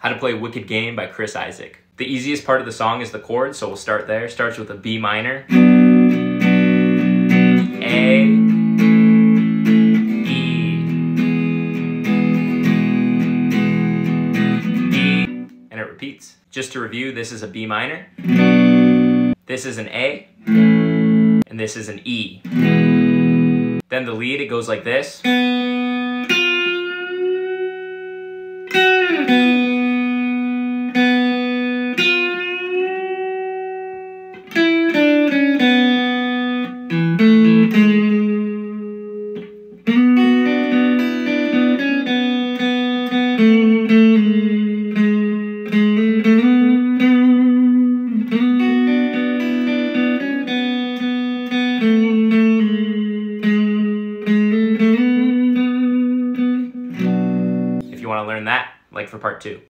How to Play Wicked Game by Isaak. The easiest part of the song is the chord, so we'll start there. Starts with a B minor, A, E, E, and it repeats. Just to review, this is a B minor, this is an A, and this is an E. Then the lead, it goes like this. If you want to learn that, like for part 2.